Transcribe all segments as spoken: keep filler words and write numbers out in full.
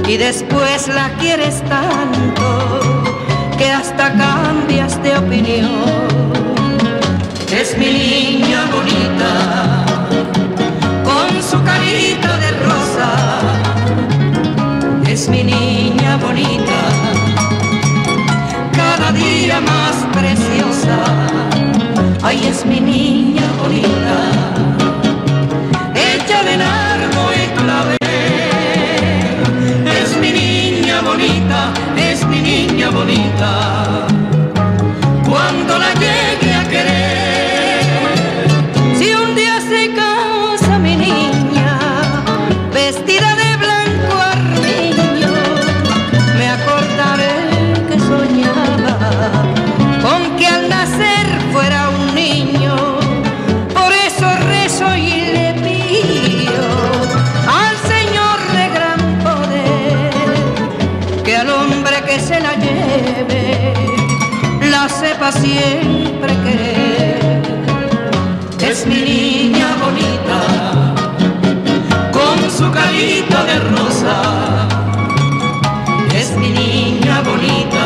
y después la quieres tanto que hasta cambias de opinión. Es mi niña bonita, con su carita de rosa. Es mi niña bonita, cada día más preciosa. Ay, es mi niña bonita, hecha de nardo y clavel. Es mi niña bonita, es mi niña bonita. Cuando la llegue a querer, si un día se casa mi niña, vestida de blanco armiño, me acordaré que soñaba con que al nacer fuera un niño. Por eso rezo y le pido al Señor de gran poder que al hombre que se la lleve la sepa siempre querer. Es mi niña bonita, con su carita de rosa. Es mi niña bonita,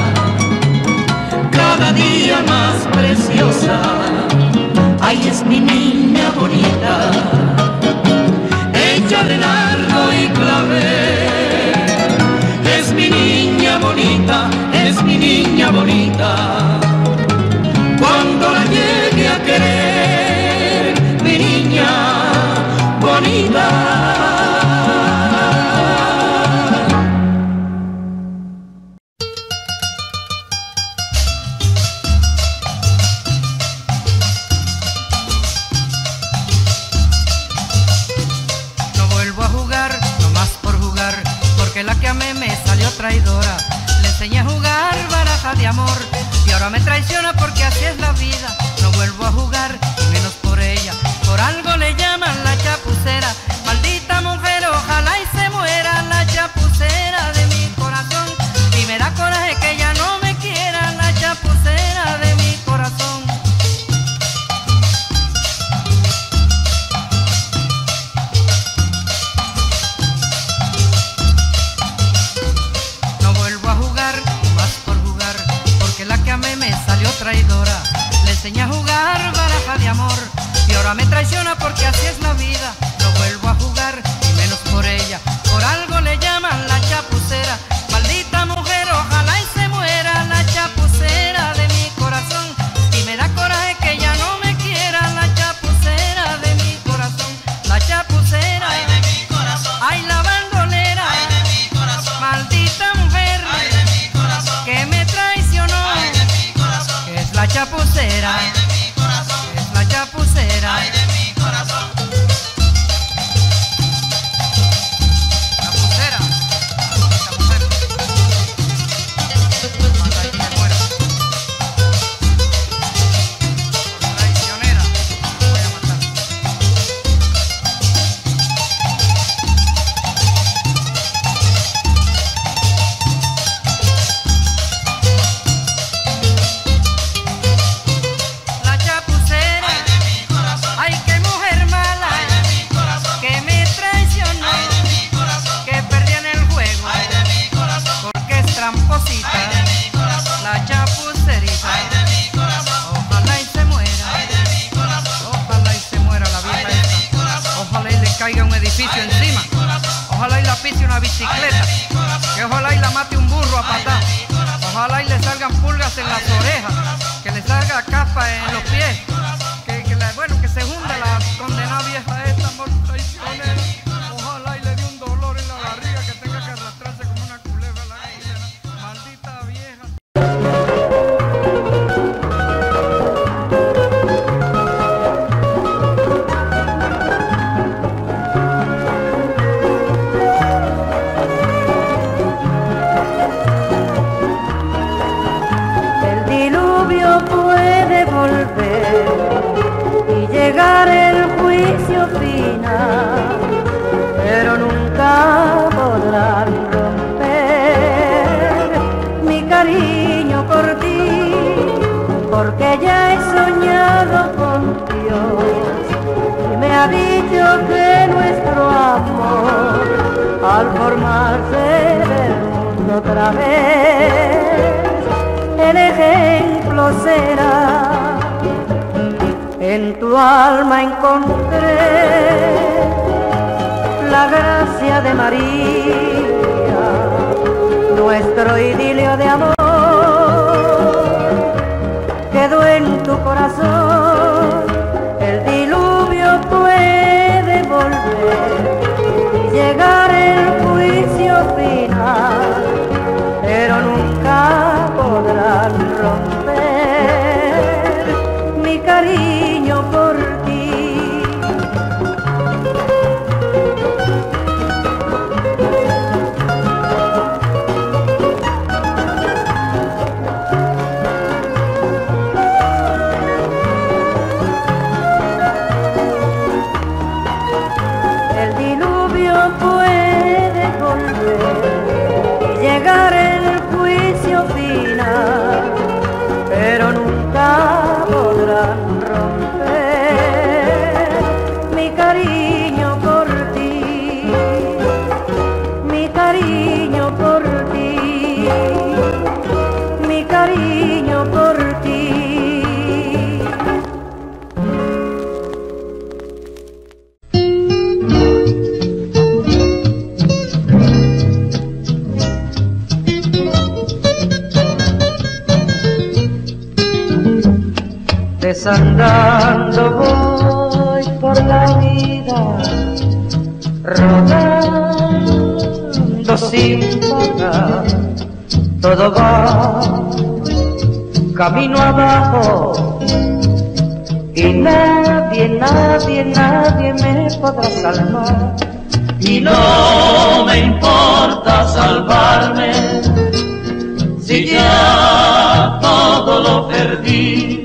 cada día más preciosa. Ay, es mi niña bonita, hecha de nardo y clavel. Es mi niña bonita, es mi niña bonita. Cuando la llegue a querer, mi niña bonita. Traidora, le enseñé a jugar baraja de amor y ahora me traiciona porque así es la vida. No vuelvo a jugar y menos por ella, por algo le llaman la chapucera. Maldita mujer, ojalá y se muera la chapucera de mi corazón. Y me da coraje que ella no me quiera, la chapucera de mi corazón. Traidora, le enseñé a jugar baraja de amor y ahora me traiciona porque así es la vida. No vuelvo a jugar y menos por ella, por algo le llaman la chapucera. Maldita mujer, ojalá y se muera la chapucera de mi corazón. Y me da coraje que ella no me quiera, la chapucera de mi corazón. La chapucera, ay de mi corazón. Ay, la bandolera, ay de mi corazón. Maldita mujer, ay de mi corazón, que me traicionó. Ay, la chapucera, ay de mi corazón, es la chapucera, ay de mi corazón. Chapucera, esta mujer, mata y me muero. Traicionera, voy a matar. La chapucerita, ay de mi corazón, ojalá y se muera, ay de mi corazón, ojalá y se muera la vieja esta, ojalá y le caiga un edificio encima, ojalá y la pise una bicicleta, que ojalá y la mate un burro a patá, ojalá y le salgan pulgas en las orejas, que le salga capa en los pies, que, que la, bueno, que se hunda la condenada vieja esta por traicionera, ojalá y le dé un dolor en la barriga que tenga que arrastrarse como una culebra la condena, maldita vieja. Puede volver y llegar el juicio final, pero nunca podrán romper mi cariño por ti, porque ya he soñado con Dios me ha dicho que nuestro amor al formarse otra vez el ejemplo será. En tu alma encontré la gracia de María, nuestro idilio de amor quedó en tu corazón. El diluvio puede volver y llegar el juicio final, pero nunca podrán romper mi cariño por ti. Puede volver y llegar el juicio final, pero nunca podrán romper mi cariño por ti, mi cariño por ti, mi cariño por ti. Desandando voy por la vida, rodando sin parar, todo va camino abajo y nadie, nadie, nadie me podrá salvar. Y no me importa salvarme si ya todo lo perdí.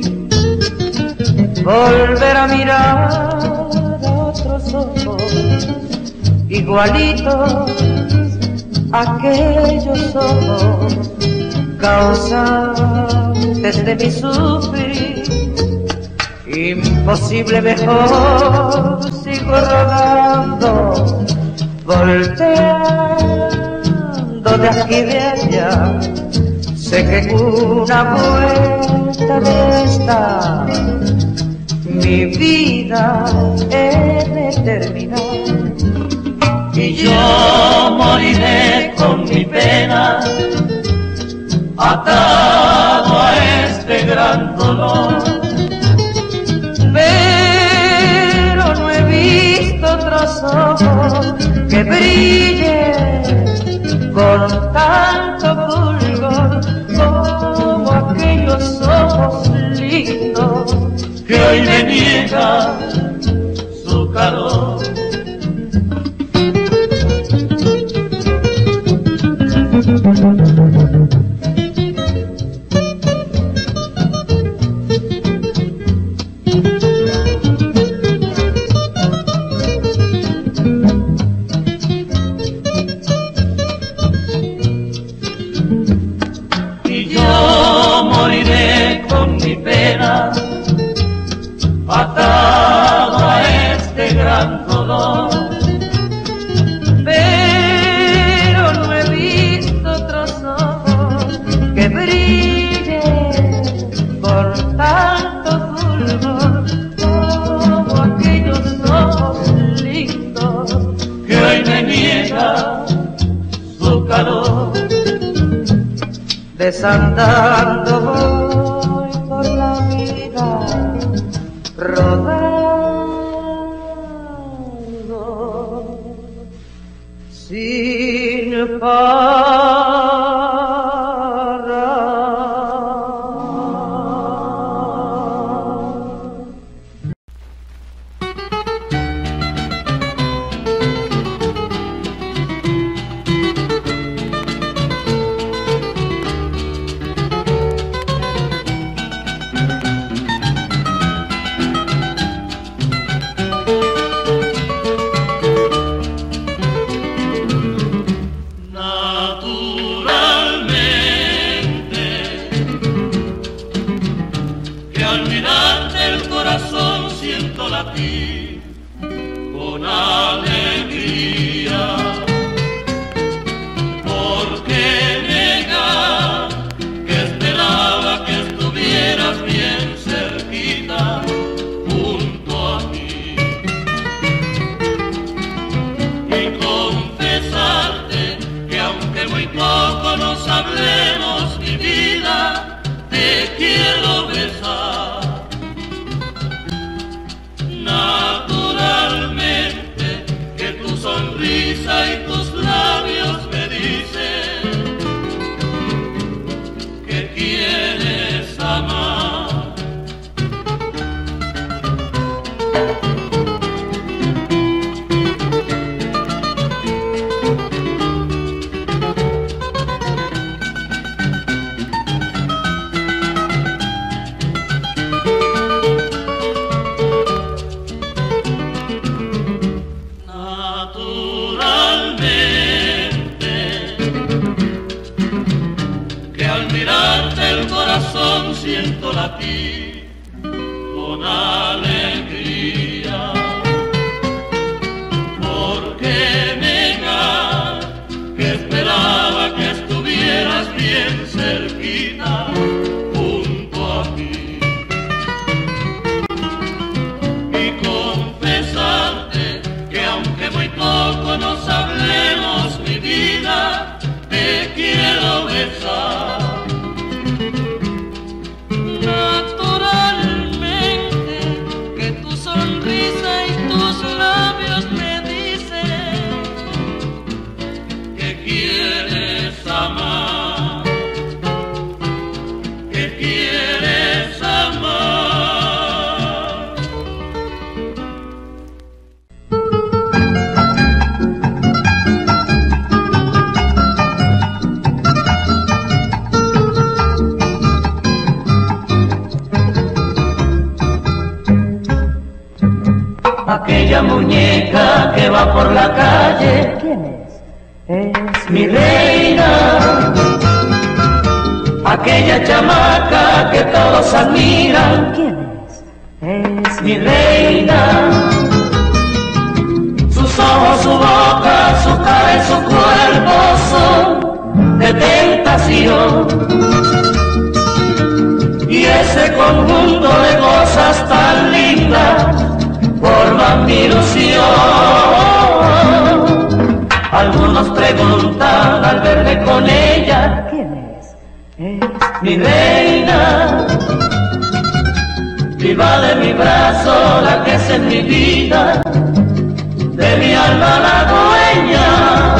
Volver a mirar otros ojos igualitos a aquellos ojos causantes de mi sufrir. Imposible, mejor sigo rodando, volteando de aquí y de allá. Sé que en una vuelta de esta mi vida he de terminar. Y yo moriré con mi pena, atado a este gran dolor. Pero no he visto otros ojos que brillen con tanto fulgor como aquellos ojos lindos que hoy me niega su calor. Y yo moriré con mi pena, atado a este gran dolor. Pero no he visto otros ojos que brillen por tanto fulgor como aquellos ojos lindos que hoy me niega su calor. Desandando voy por la vida, rodando sin parar. Natura siento latir con alegría, porque negar que esperaba que estuvieras bien cerquita junto a mí, y confesarte que aunque muy poco nos hablemos, mi vida, te quiero besar. Naturalmente que tu sonrisa y tus labios me dicen que quieres amar, que quieres amar. Aquella muñeca que va por la calle, ¿quién es? Es mi reina. Aquella chamaca que todos admiran, ¿quién es? Es mi reina. Sus ojos, su boca, su cara y su cuerpo son de tentación, y ese conjunto de cosas tan lindas forman mi ilusión. Algunos preguntan al verme con ella, ¿quién es? Es mi reina. Viva de mi brazo, la que es en mi vida, de mi alma la dueña.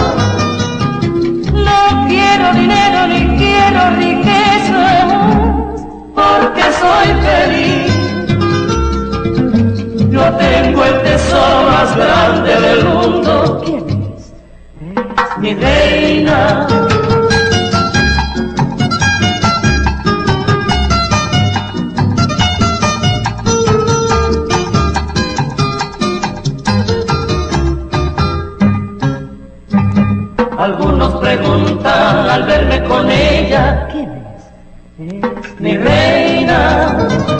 No quiero dinero ni quiero riquezas, porque soy feliz. Yo tengo el tesoro más grande del mundo. ¿Quién es? Es mi reina. Algunos preguntan al verme con ella, ¿quién es? Es mi reina.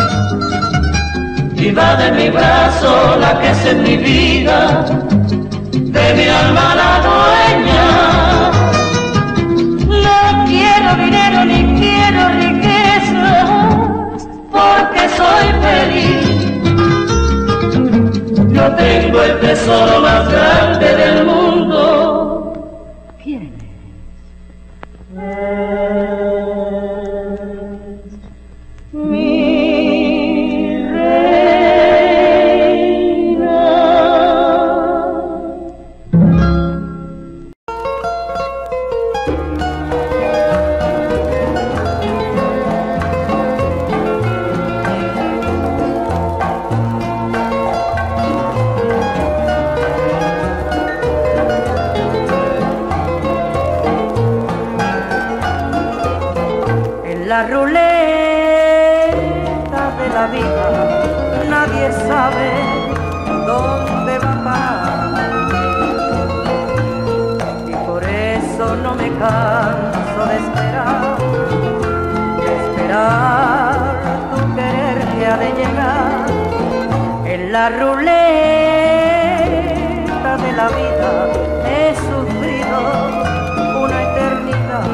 Viva de mi brazo, la que es en mi vida, de mi alma la dueña. No quiero dinero ni quiero riquezas, porque soy feliz. Yo tengo el tesoro más grande del mundo. ¿Quién es? Mi la ruleta de la vida, nadie sabe dónde va a parar, y por eso no me canso de esperar, de esperar tu querer que ha de llegar. En la ruleta de la vida he sufrido una eternidad.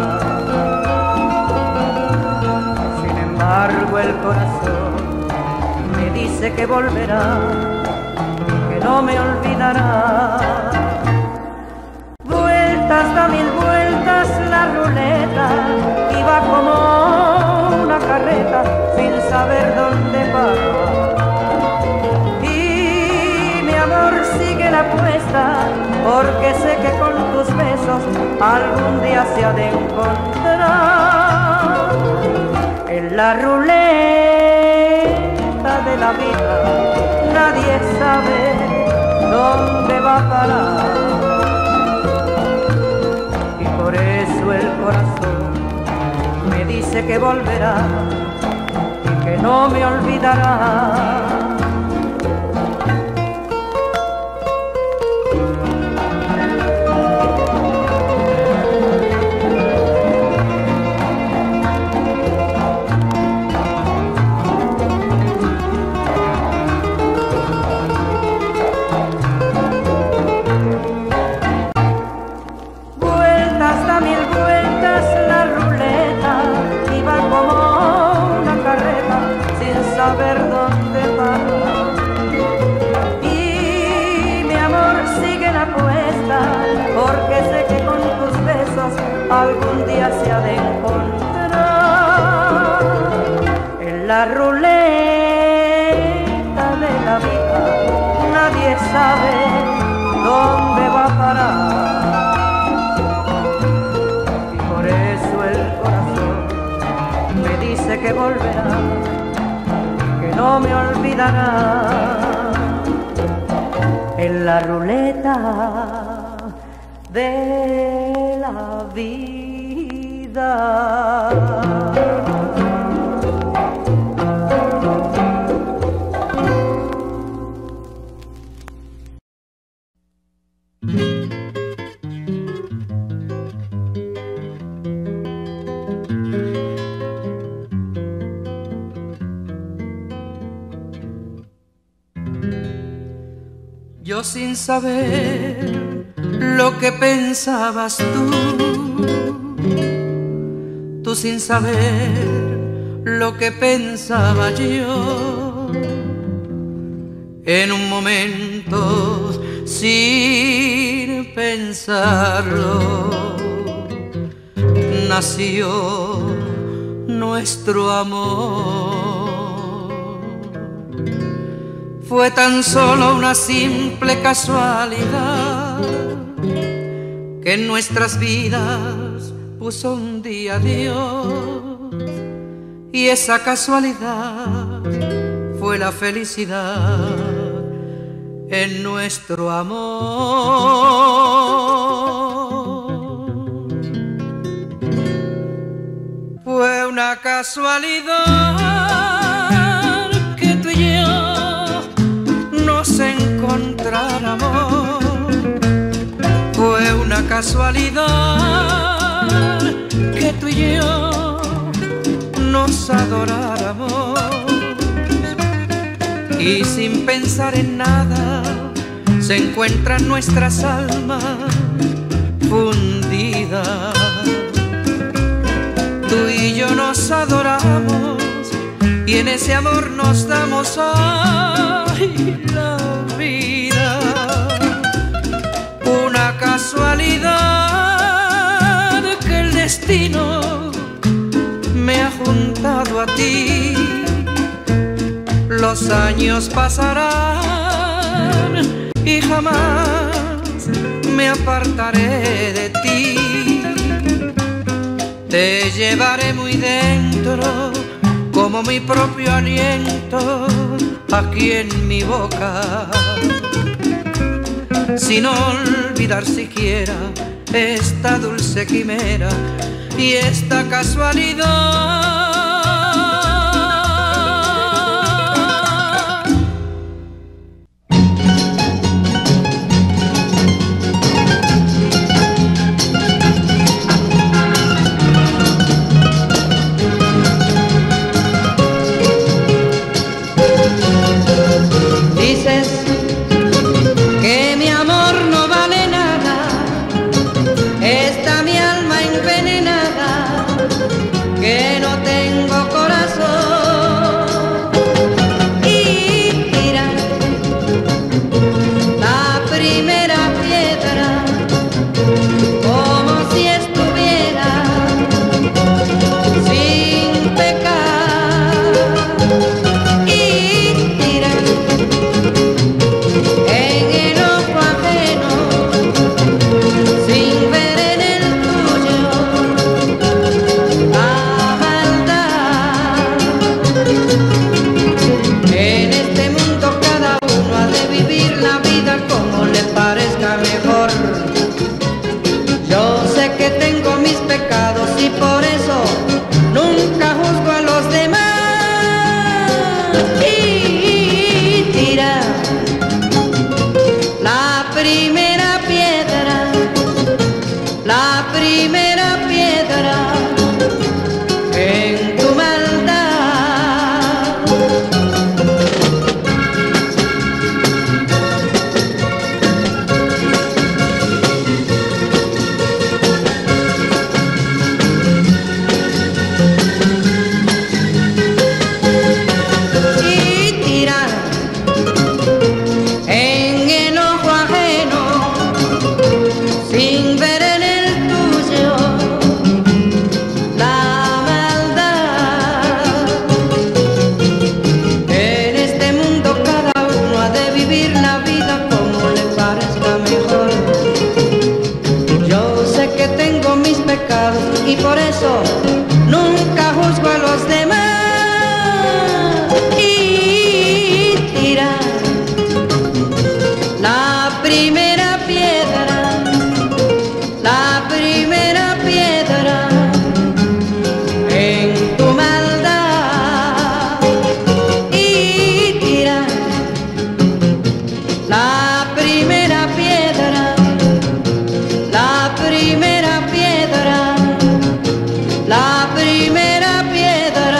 El corazón me dice que volverá, que no me olvidará. Vueltas da mil vueltas la ruleta y va como una carreta sin saber dónde va. Y mi amor sigue la apuesta, porque sé que con tus besos algún día se ha de encontrar. En la ruleta de la vida nadie sabe dónde va a parar, y por eso el corazón me dice que volverá y que no me olvidará. algún día se ha de encontrar en la ruleta de la vida. Nadie sabe dónde va a parar y por eso el corazón me dice que volverá, que no me olvidará en la ruleta de la vida. Yo sin saber lo que pensabas tú, tú sin saber lo que pensaba yo, en un momento sin pensarlo nació nuestro amor. Fue tan solo una simple casualidad que en nuestras vidas puso un día Dios, y esa casualidad fue la felicidad en nuestro amor. Fue una casualidad que tú y yo nos encontráramos. Fue una casualidad que tú y yo nos adoráramos, y sin pensar en nada se encuentran nuestras almas fundidas. Tú y yo nos adoramos y en ese amor nos damos ay, la vida. Una casualidad que el destino me ha juntado a ti. Los años pasarán y jamás me apartaré de ti. Te llevaré muy dentro como mi propio aliento aquí en mi boca, sin olvidar siquiera esta dulce quimera y esta casualidad. Dices que mi amor no vale nada, está mi alma envenenada, que no tengo corazón. Y tira la primera piedra como si estuviera sin pecar. Y tira en el ojo ajeno, sin ver en el tuyo la maldad. En este mundo cada uno ha de vivir la vida como le parezca mejor. Yo sé que tengo mis pecados y por eso nunca juzgo a los demás. Y tira la primera piedra, la primera piedra en tu maldad. Y tira en el ojo ajeno, sin ver en el tuyo y por eso nunca juzgo a los demás. Y tirar la primera piedra, la primera piedra en tu maldad. Y tirar la primera piedra, la primera piedra, la primera piedra.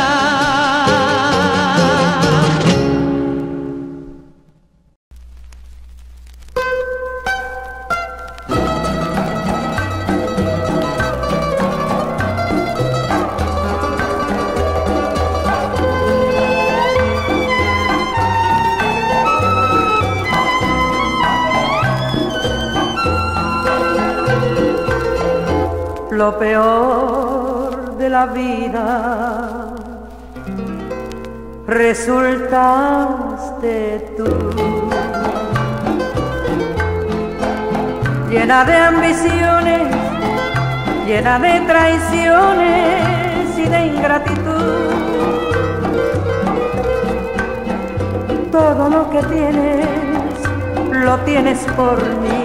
Lo peor de la vida resultaste tú, llena de ambiciones, llena de traiciones y de ingratitud. Todo lo que tienes, lo tienes por mí.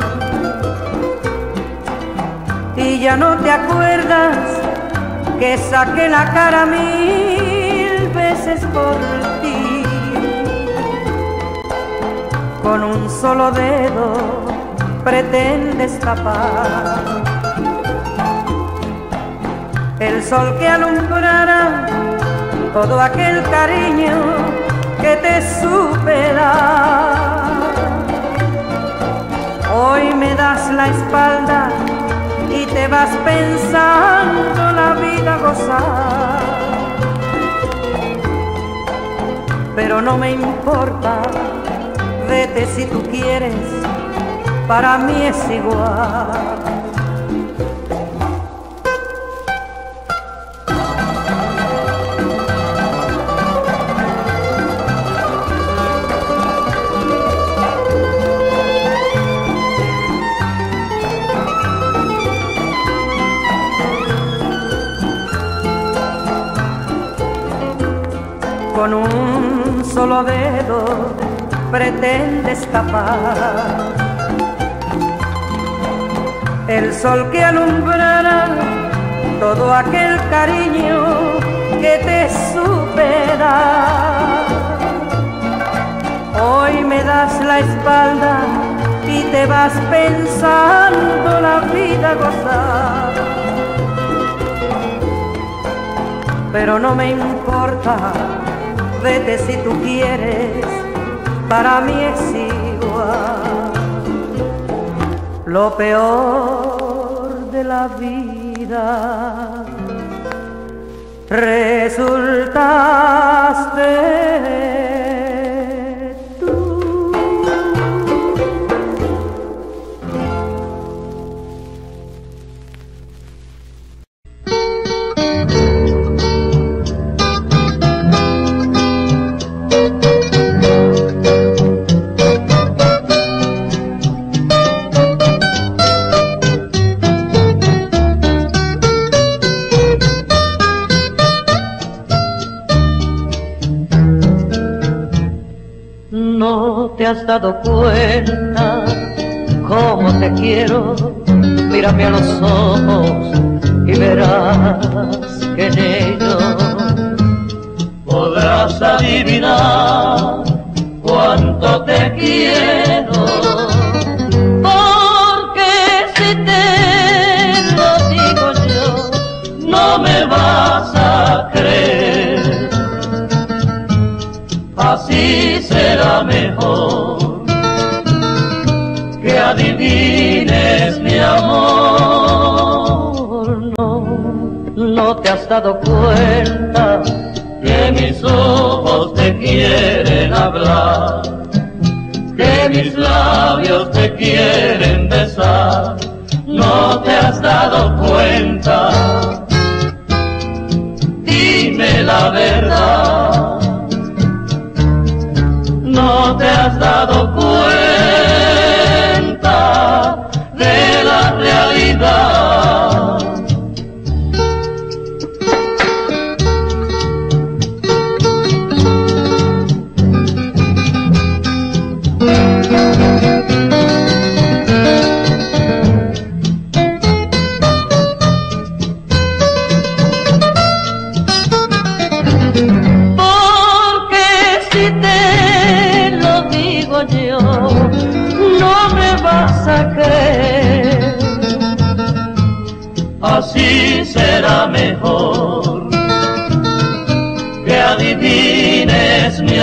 Y ya no te acuerdas que saqué la cara mil veces por ti. Con un solo dedo pretendes tapar el sol que alumbrara todo aquel cariño que te supe dar. Hoy me das la espalda y te vas pensando la vida gozar. Pero no me importa, vete si tú quieres, para mí es igual. Con un solo dedo pretendes tapar el sol que alumbrara todo aquel cariño que te supe dar. Hoy me das la espalda y te vas pensando la vida gozar. Pero no me importa, vete si tú quieres, para mí es igual. Lo peor de la vida resultaste tú. No te has dado cuenta cómo te quiero, mírame a los ojos y verás que en ellos podrás adivinar cuánto te quiero. Porque si te lo digo yo, No me vas a creer, así será mejor que adivines mi amor. no, no te has dado cuenta Que mis ojos te quieren hablar, que mis labios te quieren besar. No te has dado cuenta, dime la verdad. No te has dado cuenta de la realidad, así será mejor que adivines mi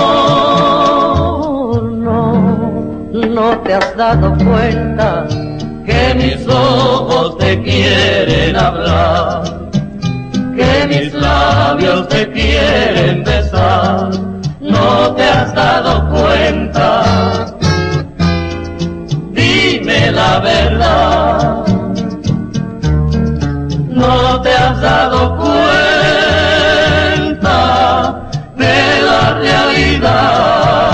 amor. No, no te has dado cuenta que mis ojos te quieren hablar, que mis labios te quieren besar. No te has dado cuenta, dime la verdad. No te has dado cuenta de la realidad.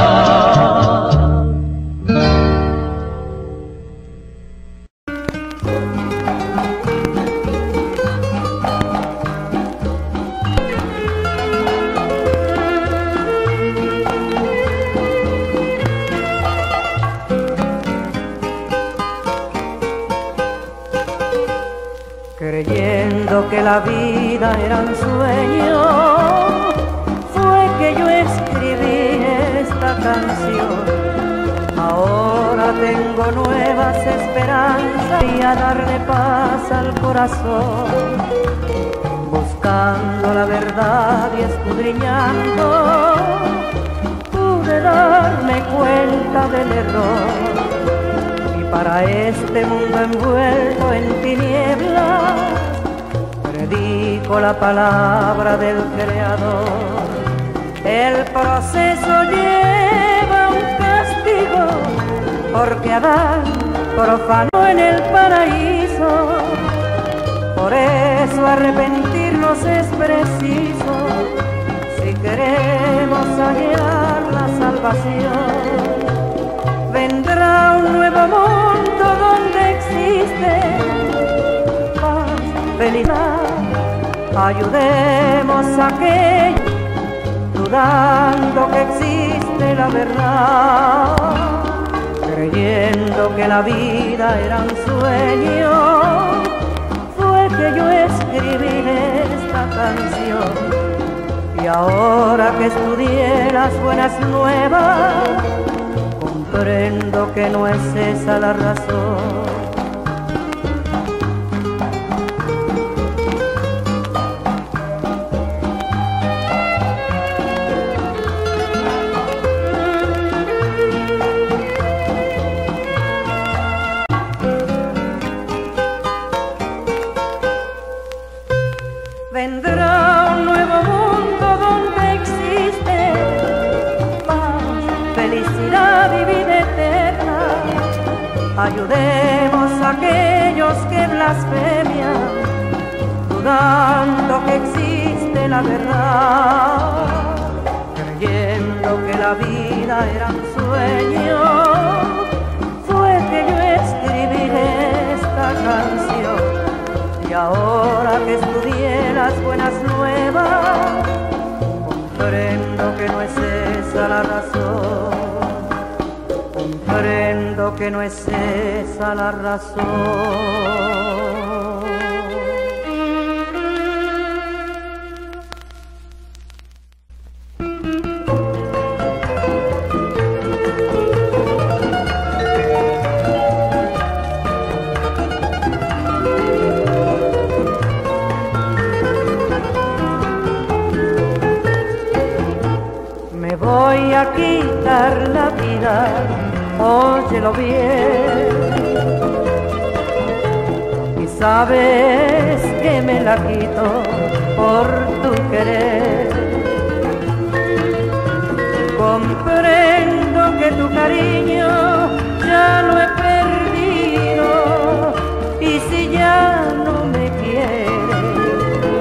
Creyendo que la vida era un sueño, fue que yo escribí esta canción. Ahora tengo nuevas esperanzas y a darle paz al corazón. Buscando la verdad y escudriñando, pude darme cuenta del error. Para este mundo envuelto en tinieblas, predico la palabra del Creador. El proceso lleva un castigo, porque Adán profanó en el paraíso. Por eso arrepentirnos es preciso, si queremos hallar la salvación. Vendrá un nuevo mundo donde existe paz, felicidad. Ayudemos a aquellos dudando que existe la verdad, creyendo que la vida era un sueño. Fue que yo escribí esta canción, y ahora que estudié las buenas nuevas, comprendo que no es esa la razón. Vendrá un nuevo mundo donde existe paz, felicidad y vida eterna. Ayudemos a aquellos que blasfemian, dudando que existe la verdad, creyendo que la vida era un sueño. Fue que yo escribí esta canción, y ahora que estudié las buenas nuevas, comprendo que no es esa la razón. Comprendo que no es esa la razón. Me voy a quitar la vida, óyelo bien, y sabes que me la quito por tu querer. Comprendo que tu cariño ya lo he perdido, y si ya no me quieres,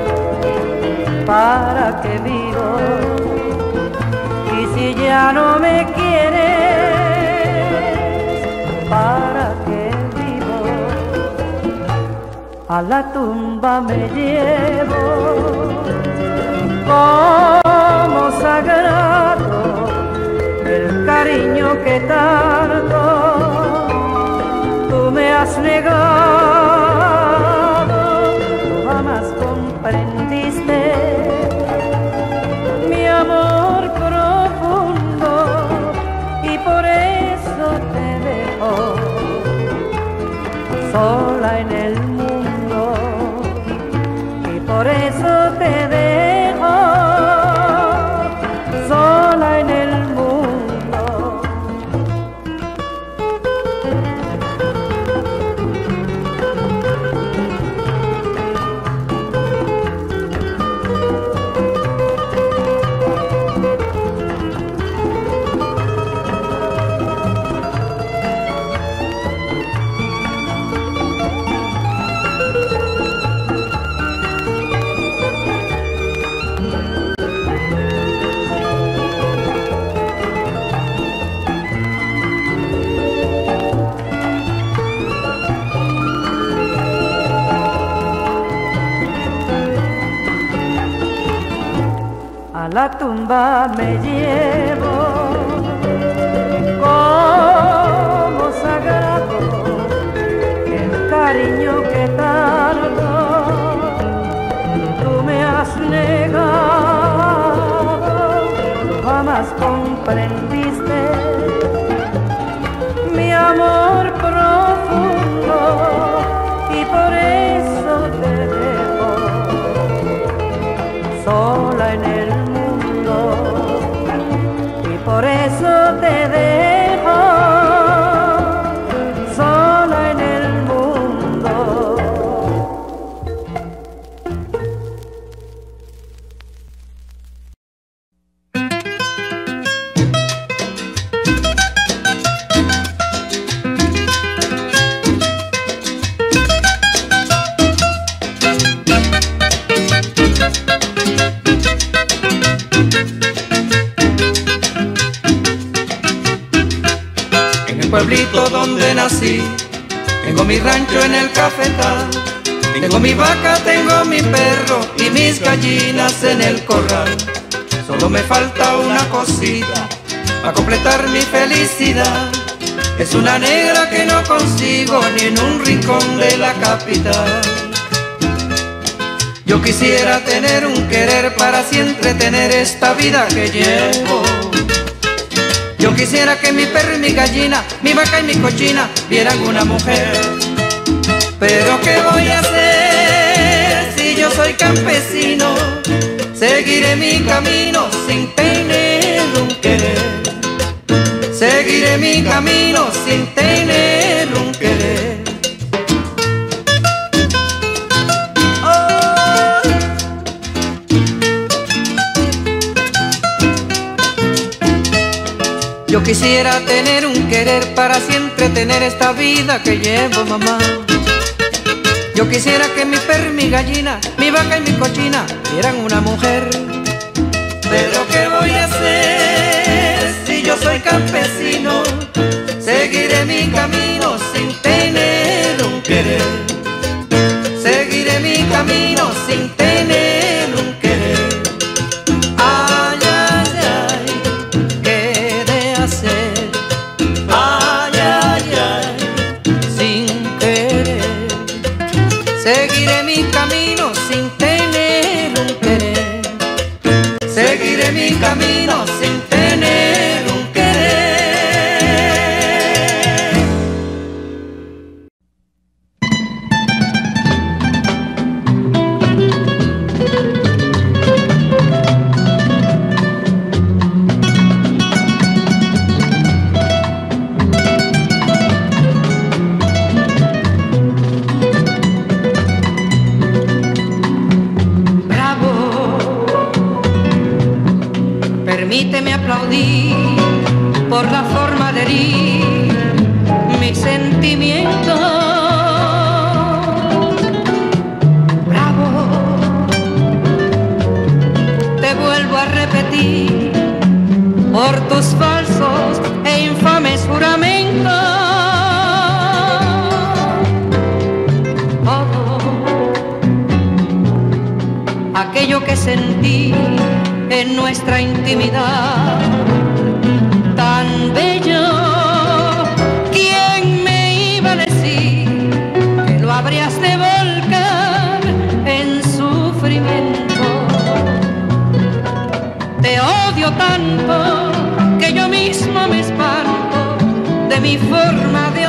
¿para qué vivo? Y si ya no me quieres, ¿para qué vivo? A la tumba me llevo como sagrado el cariño que tanto tú me has negado. Tú jamás comprendiste mi amor profundo, y por eso te dejo sola en el mundo. la tumba me llevo como sagrado el cariño que tanto tú me has negado. Jamás comprendiste mi amor profundo y por eso te dejo sola en el mundo, y por eso te dejo sola en el mundo. Pueblito donde nací, tengo mi rancho en el cafetal, tengo mi vaca, tengo mi perro y mis gallinas en el corral. Solo me falta una cosita para completar mi felicidad. Es una negra que no consigo ni en un rincón de la capital. Yo quisiera tener un querer para así entretener esta vida que llevo. Yo quisiera que mi perro y mi gallina, mi vaca y mi cochina vieran una mujer. Pero ¿qué voy a hacer si yo soy campesino? Seguiré mi camino sin tener un querer. Seguiré mi camino sin tener un querer. Yo quisiera tener un querer para así entretener esta vida que llevo, mamá. Yo quisiera que mi perro y mi gallina, mi vaca y mi cochina vieran una mujer. Pero ¿qué voy a hacer si yo soy campesino? Seguiré mi camino sin tener un querer. Seguiré mi camino sin tener un querer. Ay, ay, ay, ¿qué he de hacer? Ay, ay, ay, sin querer. Seguiré mi camino sin tener un querer. Seguiré mi camino sin tener un querer. Permíteme aplaudir por la forma de herir mis sentimientos. Bravo, te vuelvo a repetir por tus falsos e infames juramentos. Todo aquello que sentí en nuestra intimidad tan bello, ¿quién me iba a decir que lo habrías de volcar en sufrimiento? Te odio tanto que yo mismo me espanto de mi forma de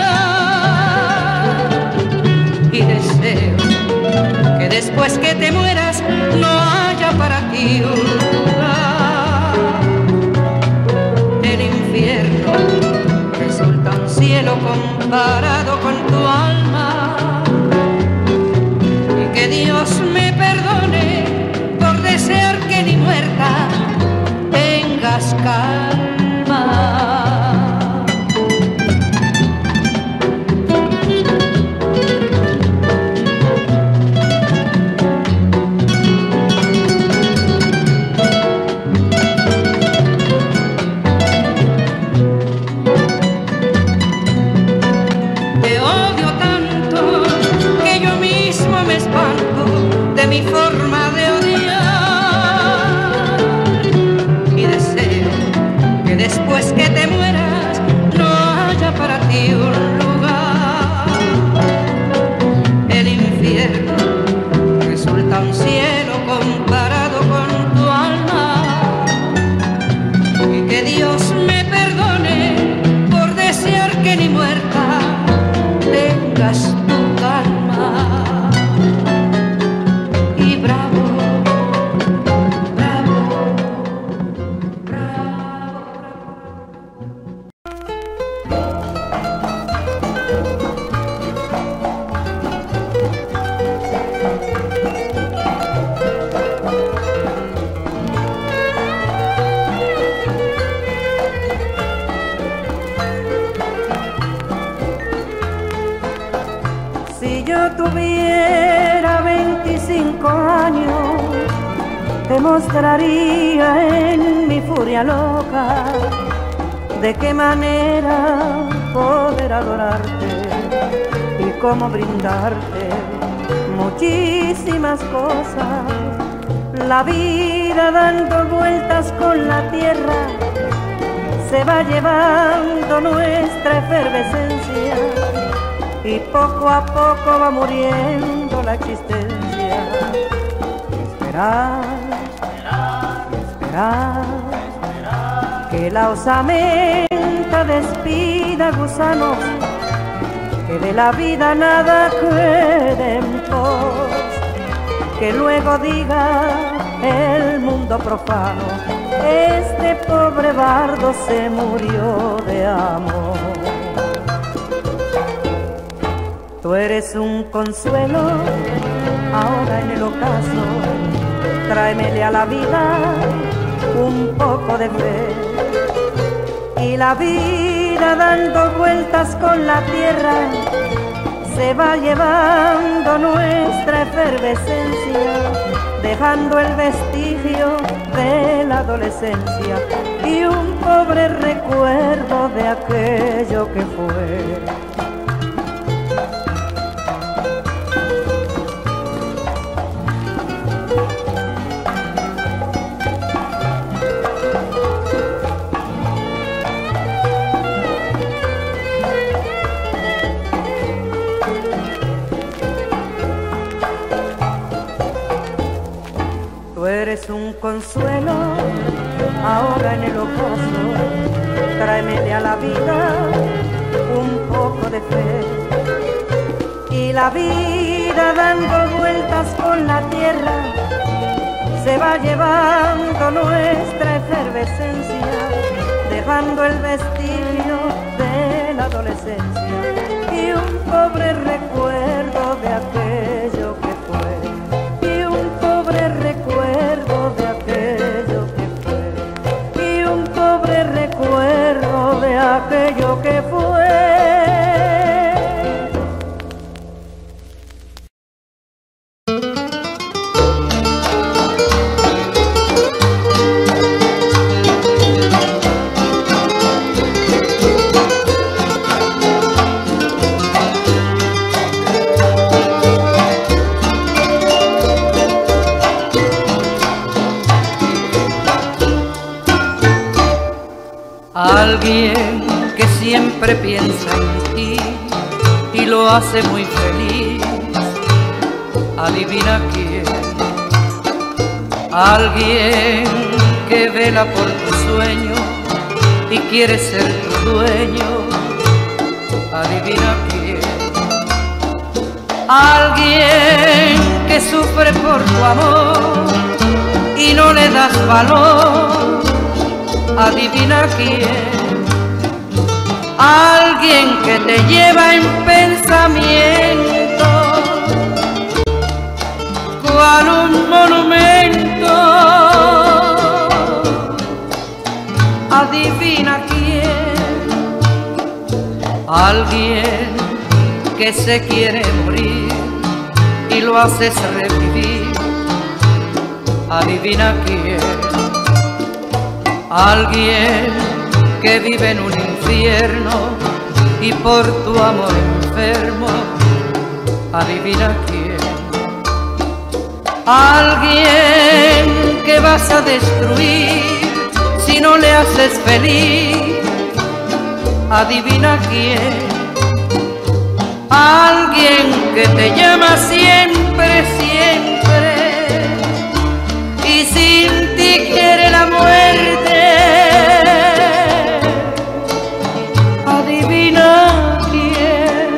odiar, y deseo que después que te mueras no haya para ti un lugar. El infierno resulta un cielo comparado con tu alma, y que Dios me perdone por desear que ni muerta tengas calma. yo tuviera veinticinco años, te mostraría en mi furia loca de qué manera poder adorarte y cómo brindarte muchísimas cosas. La vida dando vueltas con la tierra se va llevando nuestra efervescencia y poco a poco va muriendo la existencia. Esperar, esperar, que la osamenta despida gusanos, que de la vida nada quede en pos, que luego diga el mundo profano, este pobre bardo se murió de amor. Tú eres un consuelo ahora en el ocaso, tráemele a la vida un poco de fe. Y la vida dando vueltas con la tierra se va llevando nuestra efervescencia, dejando el vestigio de la adolescencia y un pobre recuerdo de aquello que fue. Tú eres un consuelo ahora en el ocaso, tráemele a la vida un poco de fe. Y la vida dando vueltas con la tierra se va llevando nuestra efervescencia, dejando el vestigio de la adolescencia y un pobre recuerdo de aquello que fue. Recuerdo de aquello que fue y un pobre recuerdo de aquello que fue. Alguien que siempre piensa en ti y lo hace muy feliz, adivina quién. Alguien que vela por tu sueño y quiere ser tu dueño, adivina quién. Alguien que sufre por tu amor y no le das valor, adivina quién. Alguien que te lleva en pensamiento cual un monumento, adivina quién. Alguien que se quiere morir y lo haces revivir, adivina quién. Alguien que vive en un infierno y por tu amor enfermo, adivina quién. Alguien que vas a destruir si no le haces feliz, adivina quién. Alguien que te llama siempre, siempre y sin ti quiere la muerte, adivina quién.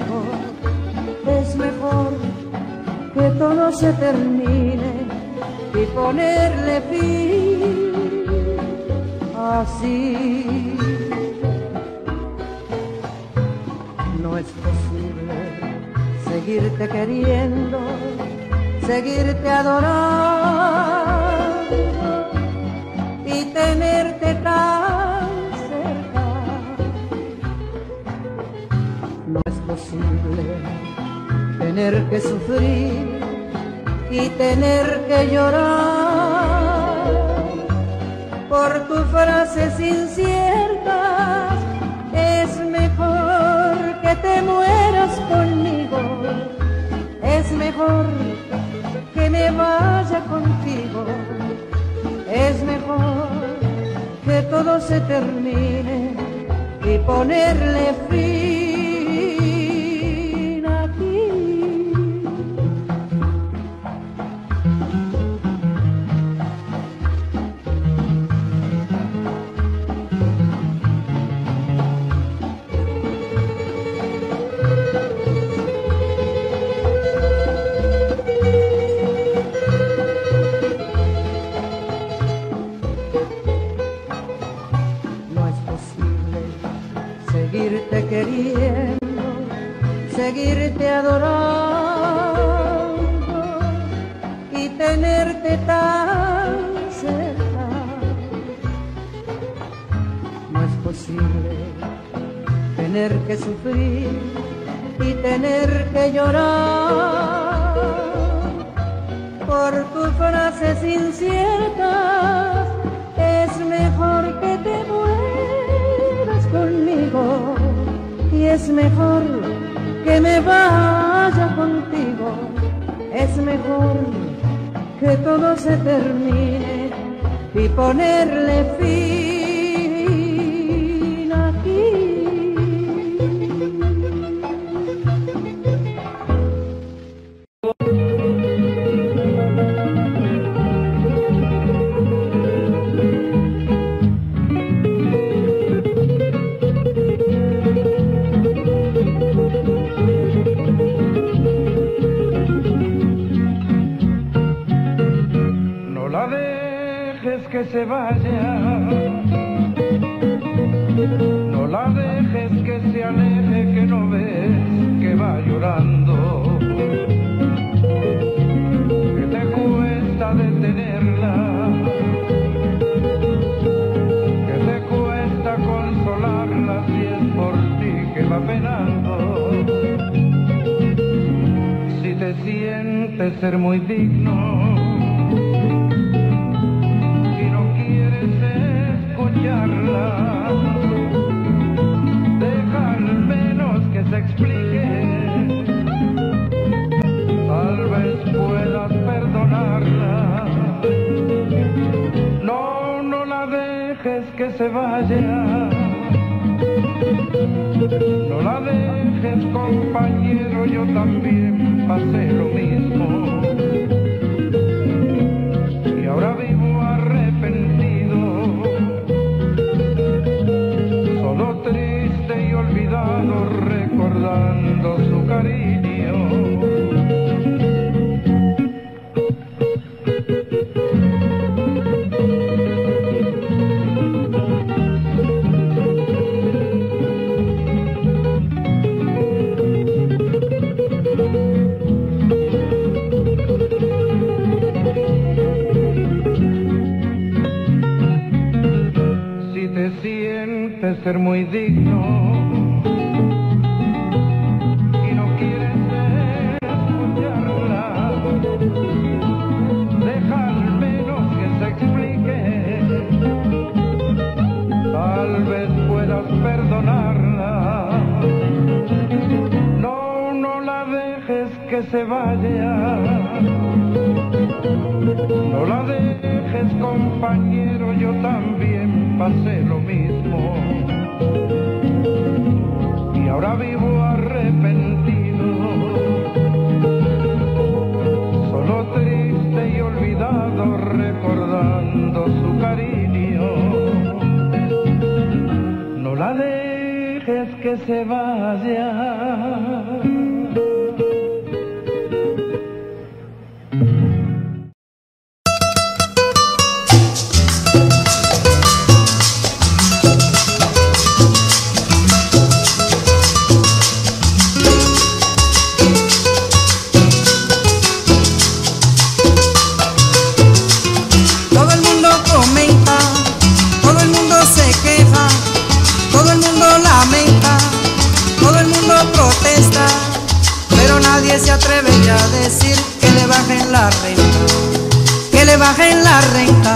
mejor, es mejor que todo se termine y ponerle fin así. No es posible seguirte queriendo, seguirte adorando y tenerte tan cerca. No es posible tener que sufrir y tener que llorar por tus frases inciertas. Es mejor que te mueras conmigo, es mejor que me vaya contigo, es mejor que todo se termine y ponerle fin aquí. Seguirte queriendo, seguirte adorando y tenerte tan cerca. No es posible tener que sufrir y tener que llorar por tus frases inciertas. Es mejor que te mueras conmigo y es mejor que me vaya contigo, es mejor que todo se termine y ponerle fin aquí. Que se vaya, no la dejes que se aleje, que no ves que va llorando, que te cuesta detenerla, que te cuesta consolarla si es por ti que va penando. Si te sientes ser muy digno deja al menos que se explique, tal vez puedas perdonarla. No, no la dejes que se vaya, no la dejes compañero, yo también pasé lo mismo y ahora vivo arrepentido, triste y olvidado, recordando su cariño. Si te sientes ser muy digno y no quieres escucharla, deja al menos que se explique, tal vez puedas perdonarla. No, no la dejes que se vaya, no la dejes compañero, yo también pasé lo mismo y ahora vivo arrepentido, solo triste y olvidado, recordando su cariño. No la dejes que se vaya. nadie se atreve ya a decir que le bajen la renta, que le bajen la renta.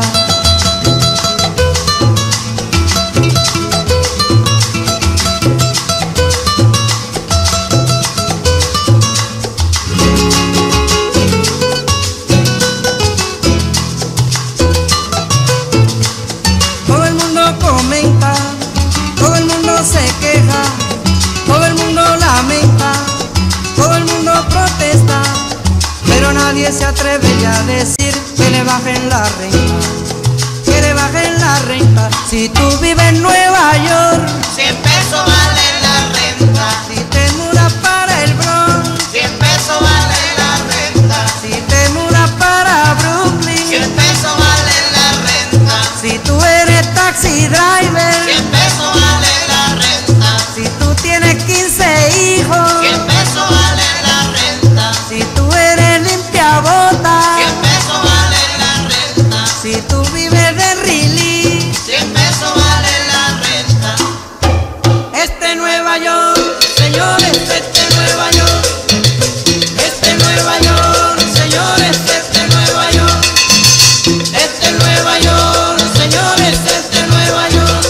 Todo el mundo comenta, todo el mundo se queja, todo el mundo lamenta, todo el mundo protesta, pero nadie se atreve ya a decir que le bajen la renta, que le bajen la renta. Si tú vives en Nueva York, cien pesos vale la renta. si te mudas para el Bronx, cien pesos vale la renta. si te mudas para Brooklyn, cien pesos vale la renta. si tú eres taxi driver, cien pesos vale la renta. si tú tienes quince hijos, cien pesos vale la renta. si tú eres limpiabota, cien pesos vale la renta. si tú vives de Riley, cien pesos vale la renta. este Nueva York, señores, este Nueva York, este Nueva York, señores, este Nueva York, este Nueva York, señores, este Nueva York.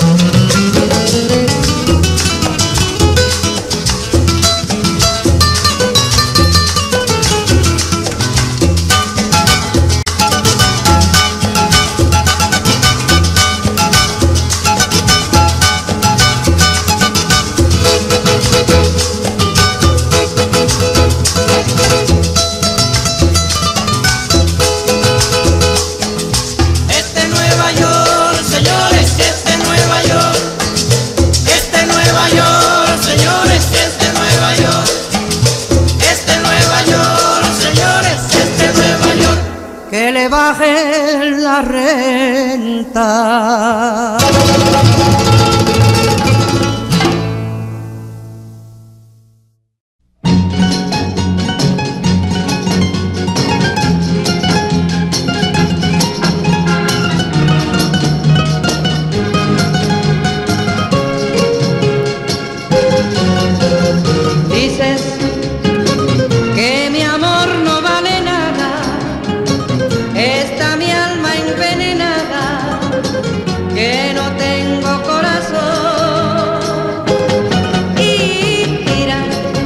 Este Nueva York, señores, este Nueva York, este Nueva York, señores, este Nueva York, este Nueva York, señores, este Nueva York, que le bajen la renta. Dices que mi amor no vale nada, está mi alma envenenada, que no tengo corazón. Y tira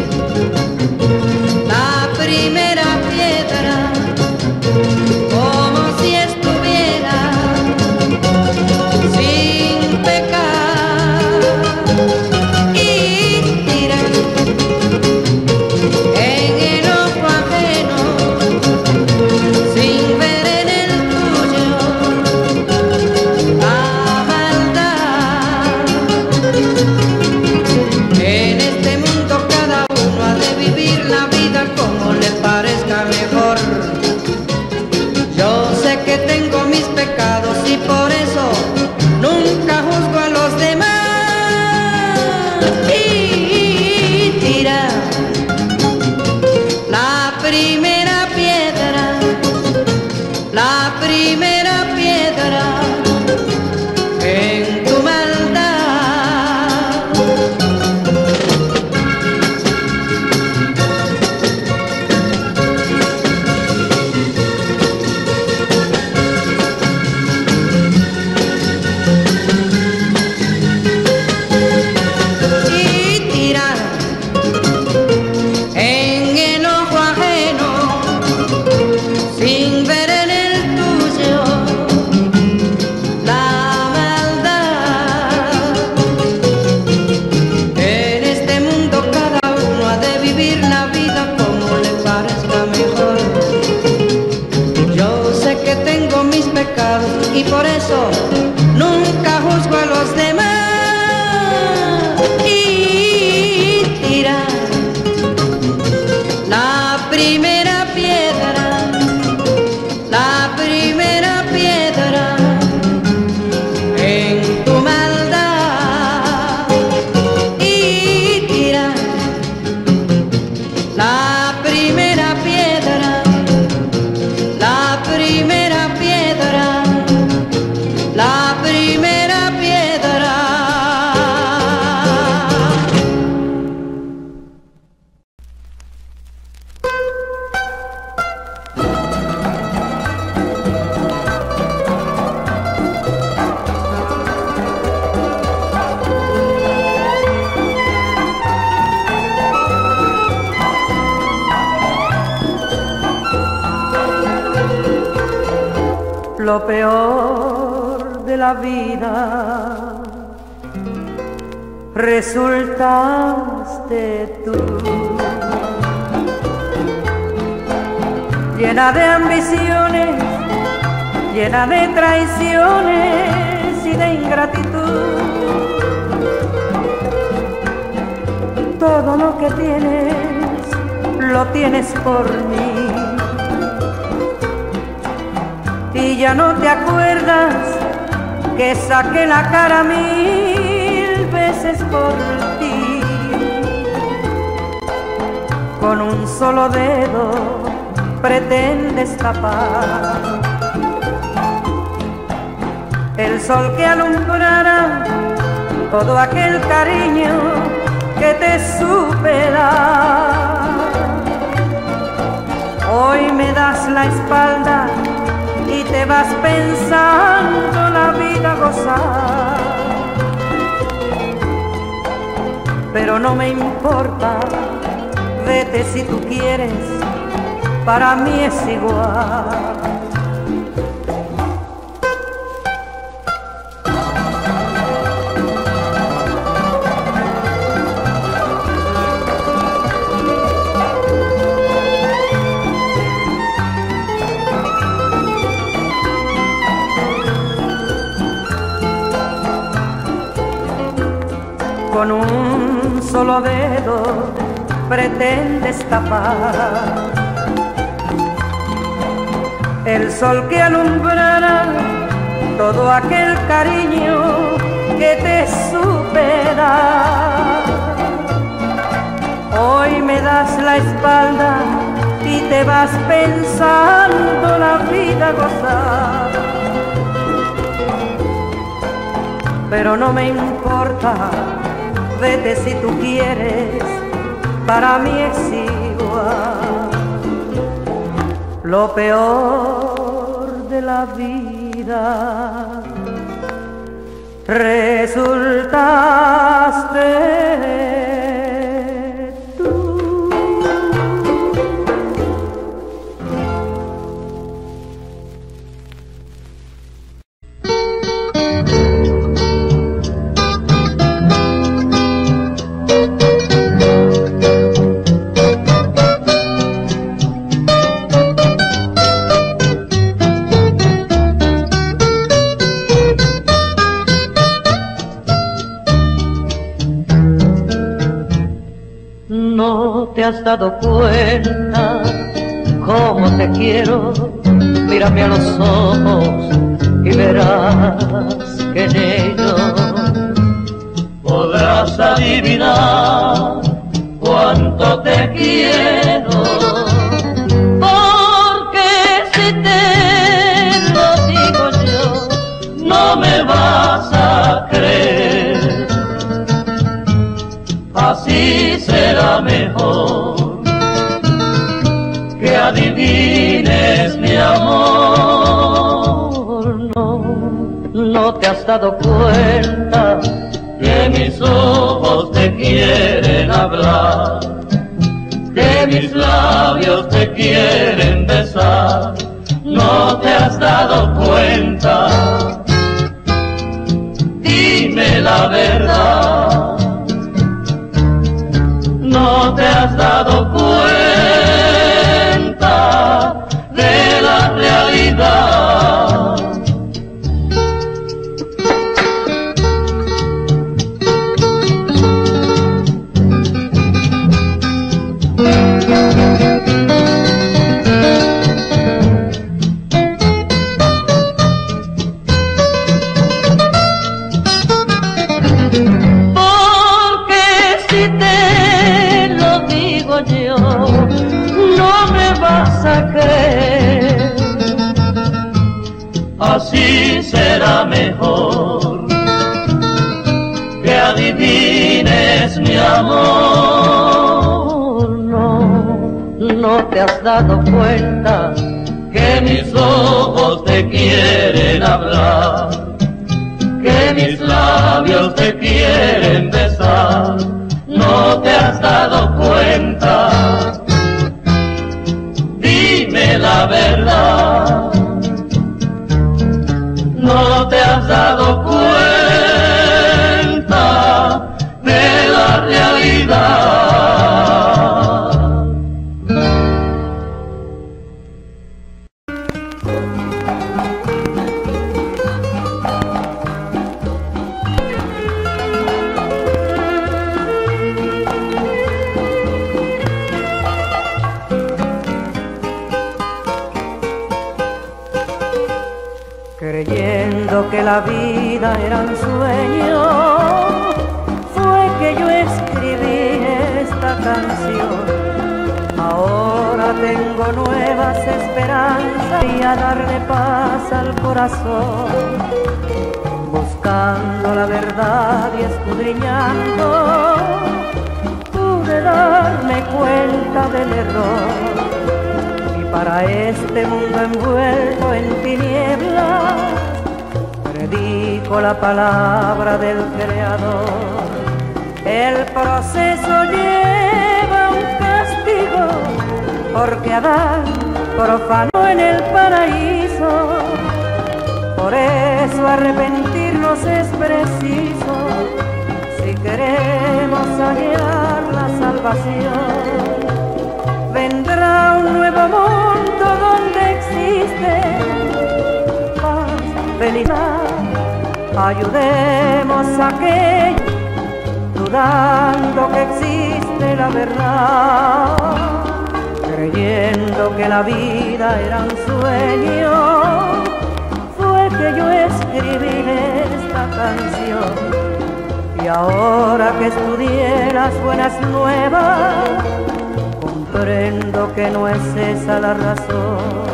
la primera piedra como si estuviera sin pecar. Y tira en el ojo ajeno sin ver en el tuyo la maldad. En este mundo cada uno ha de vivir la vida como le parezca mejor. Yo sé que tengo mis pecados y por eso nunca juzgo a los demás. Y tira la primera piedra, la primera piedra en tu maldad. Y tira en el ojo ajeno sin ver en el tuyo la maldad. En este mundo cada uno ha de vivir la vida como le parezca mejor. Yo sé que tengo mis pecados y por eso nunca juzgo a los demás. Y tira la primera piedra, la primera piedra en tu maldad. Y tira la primera piedra, la primera piedra, la primera piedra. Lo peor de la vida resultaste tú, llena de ambiciones, llena de traiciones y de ingratitud. Todo lo que tienes, lo tienes por mí. Y ya no te acuerdas que saqué la cara mil veces por ti. Con un solo dedo pretendes tapar el sol que alumbrara todo aquel cariño que te supe dar. Hoy me das la espalda y te vas pensando la vida gozar. Pero no me importa, vete si tú quieres, para mí es igual. Con un solo dedo pretendes tapar el sol que alumbrara todo aquel cariño que te supe dar. Hoy me das la espalda y te vas pensando la vida gozar. Pero no me importa, vete si tú quieres, para mí es igual. Lo peor de la vida resultaste tú. ¿Te has dado cuenta cómo te quiero? Mírame a los ojos y verás que en ellos podrás adivinar cuánto te quiero. Porque si te lo digo yo, No me vas a creer, así será mejor que adivines mi amor. no, no te has dado cuenta Que mis ojos te quieren hablar, que mis labios te quieren besar. No te has dado cuenta, dime la verdad. No te has dado cuenta de la realidad. Porque si te lo digo yo, no me vas a creer. Así será mejor que adivines mi amor. No, no te has dado cuenta Que mis ojos te quieren hablar, que mis labios te quieren besar. No te has dado cuenta, dime la verdad. Jurando que la vida era un sueño, fue que yo escribí esta canción. Ahora tengo nuevas esperanzas y a darle paz al corazón, buscando la verdad y escudriñando, pude darme cuenta del error. Y para este mundo envuelto en tinieblas, predico la palabra del Creador. El proceso lleva un castigo, porque Adán profanó en el paraíso. Por eso arrepentirnos es preciso, si queremos hallar la salvación. Vendrá un nuevo mundo donde existe paz, felicidad. Ayudemos a aquellos dudando que existe la verdad, creyendo que la vida era un sueño, fue que yo escribí esta canción. Y ahora que estudié las buenas nuevas, comprendo que no es esa la razón.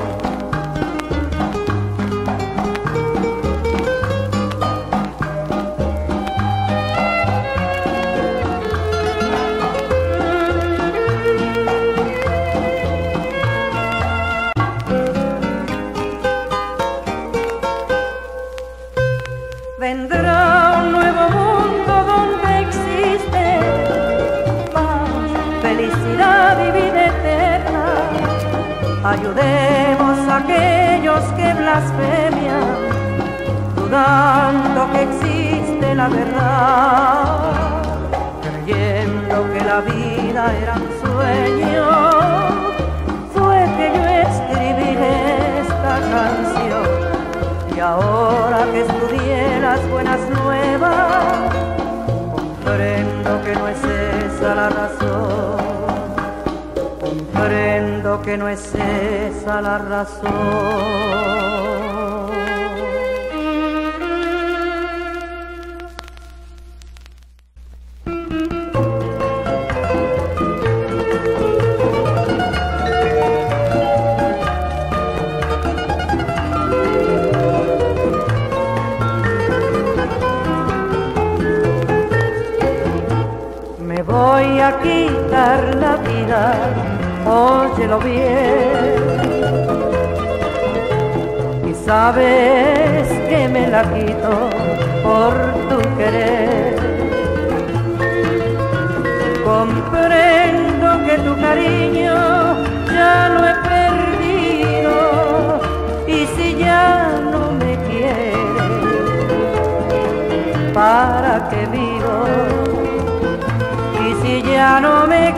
Vendrá un nuevo mundo donde existe paz, felicidad y vida eterna. Ayudemos a aquellos que blasfemian, dudando que existe la verdad, creyendo que la vida era un sueño, fue que yo escribí esta canción. Y ahora que estudié las buenas nuevas, comprendo que no es esa la razón, comprendo que no es esa la razón. Voy a quitar la vida, óyelo bien, y sabes que me la quito por tu querer. Comprendo que tu cariño ya lo he perdido, y si ya no me quieres, ¿para qué vivo? Si ya no me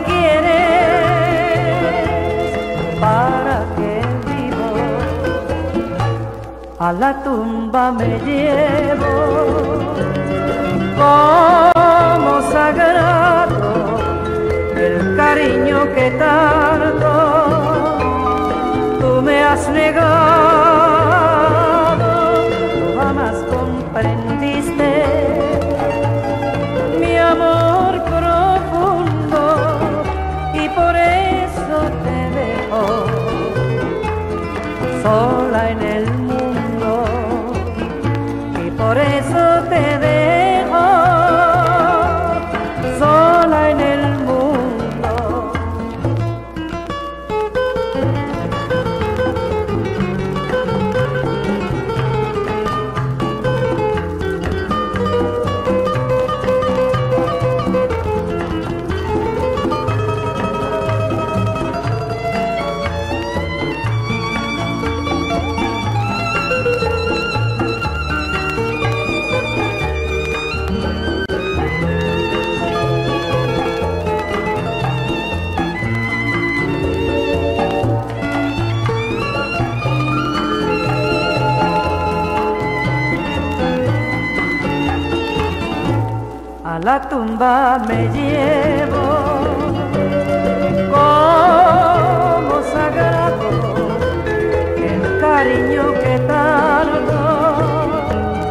quieres, ¿para qué vivo? A la tumba me llevo como sagrado el cariño que tanto tú me has negado. Tú jamás comprendiste mi amor profundo, y por eso te dejo sola en el mundo, y por eso te dejo sola en el mundo. A la tumba me llevo como sagrado el cariño que tanto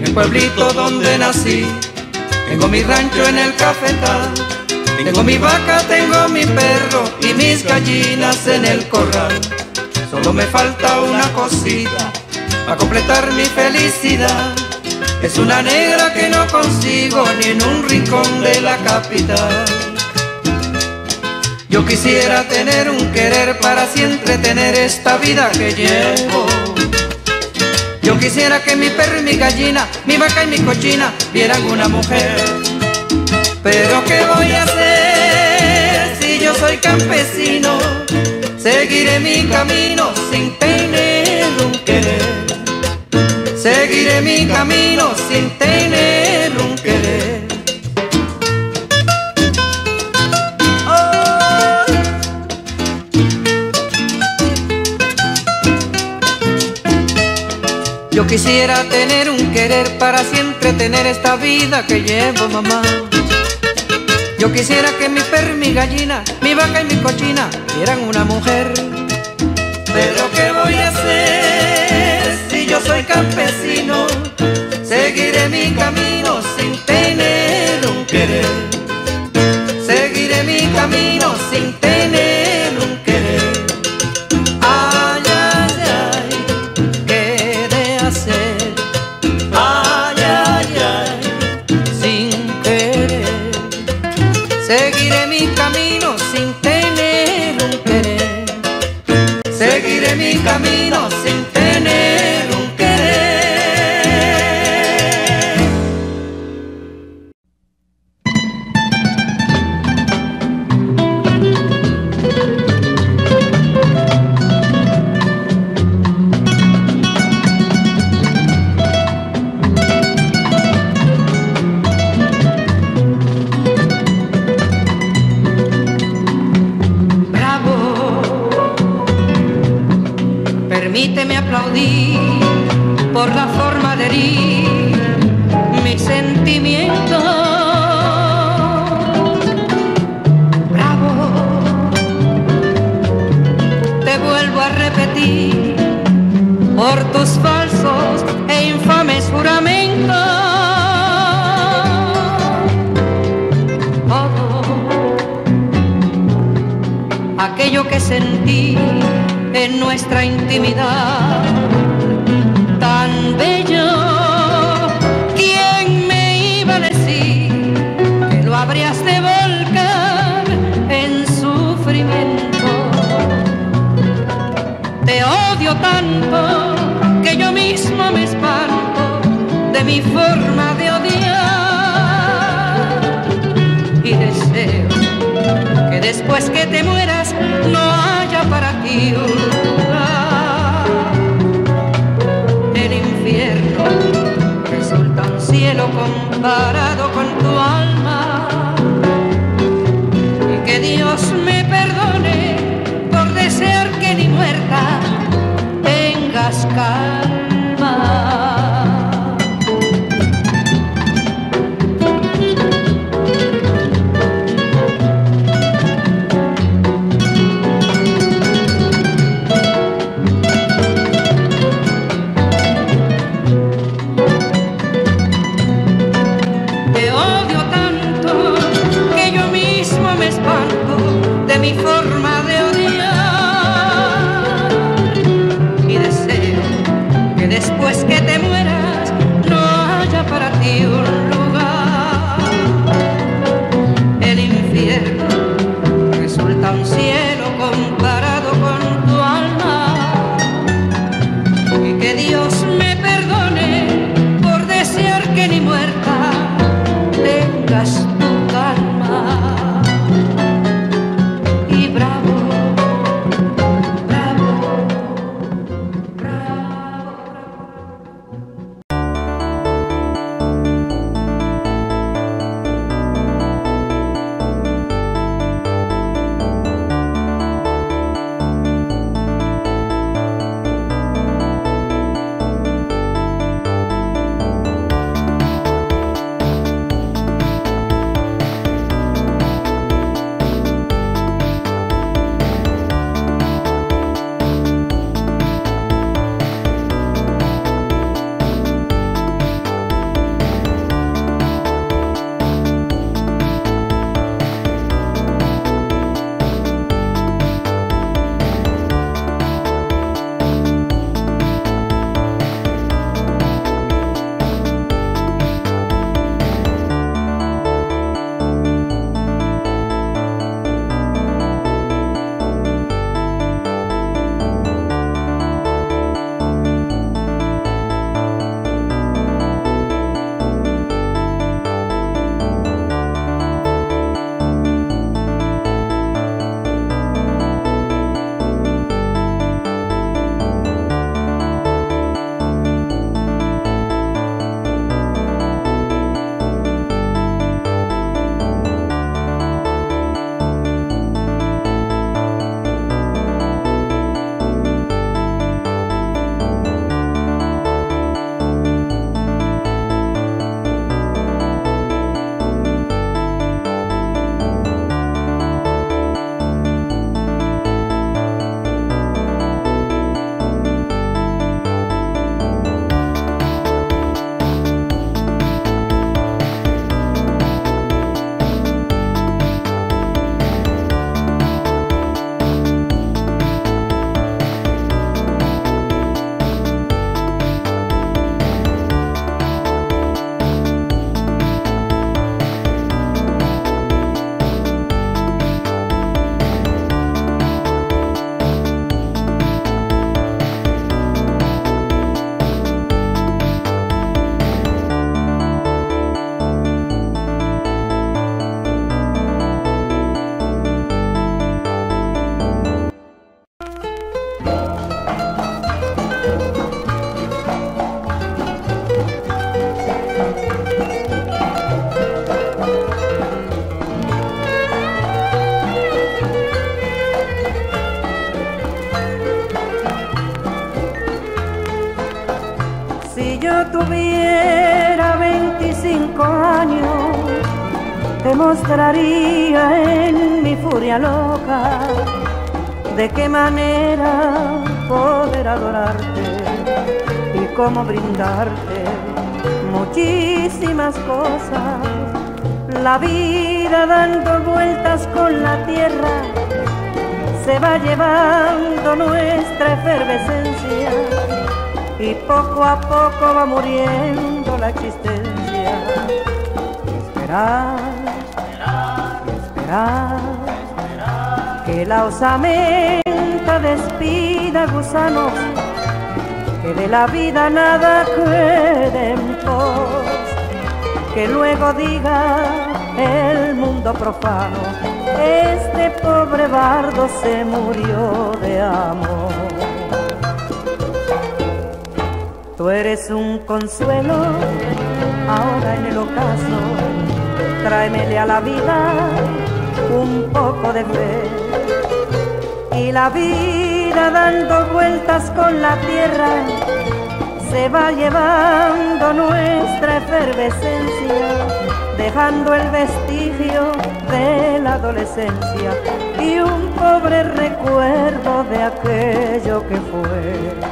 el pueblito donde nací. Tengo mi rancho en el cafetal, tengo mi vaca, tengo mi perro y mis gallinas en el corral. Solo me falta una cosita para completar mi felicidad. Es una negra que no consigo ni en un rincón de la capital. Yo quisiera tener un querer para así entretener esta vida que llevo. Yo quisiera que mi perro y mi gallina, mi vaca y mi cochina vieran una mujer. Pero ¿qué voy a hacer si yo soy campesino? Seguiré mi camino sin tener un querer. Seguiré mi camino sin tener un querer. Oh. Yo quisiera tener un querer para siempre tener esta vida que llevo, mamá. Yo quisiera que mi perro y mi gallina, mi vaca y mi cochina vieran una mujer. Pero ¿qué voy a hacer si yo soy campesino? Seguiré mi camino sin tener un querer. Seguiré mi camino sin tener un querer. Ay, ay, ay, ¿qué he de hacer? Ay, ay, ay, sin querer. Seguiré mi camino sin tener un querer. Seguiré mi camino sin tener un querer. Permíteme aplaudir por la forma de herir mis sentimientos. Bravo, te vuelvo a repetir por tus falsos e infames juramentos. Todo aquello que sentí en nuestra intimidad tan bello, ¿quién me iba a decir que lo habrías de volcar en sufrimiento? Te odio tanto que yo mismo me espanto de mi forma de odiar y deseo que después que te mueras no haya para ti un lugar. El infierno resulta un cielo comparado con tu alma, y que Dios me perdone por desear que ni muerta tengas calma. Te odio tanto te mostraría en mi furia loca de qué manera poder adorarte y cómo brindarte muchísimas cosas. La vida dando vueltas con la tierra se va llevando nuestra efervescencia y poco a poco va muriendo la existencia. Esperar, esperar, que la osamenta despida gusanos, que de la vida nada quede en pos, que luego diga el mundo profano, este pobre bardo se murió de amor. Tú eres un consuelo ahora en el ocaso, tráemele a la vida un poco de fe. Y la vida dando vueltas con la tierra se va llevando nuestra efervescencia, dejando el vestigio de la adolescencia y un pobre recuerdo de aquello que fue.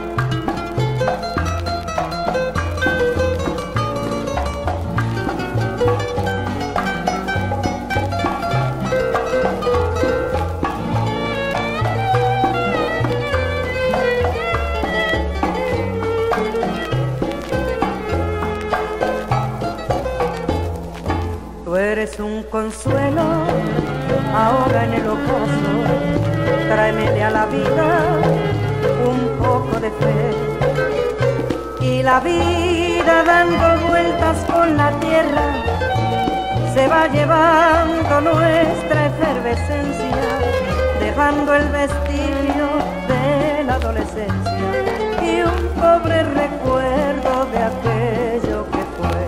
Tú eres un consuelo ahora en el ocaso, tráemele a la vida un poco de fe. Y la vida dando vueltas con la tierra se va llevando nuestra efervescencia, dejando el vestigio de la adolescencia y un pobre recuerdo de aquello que fue.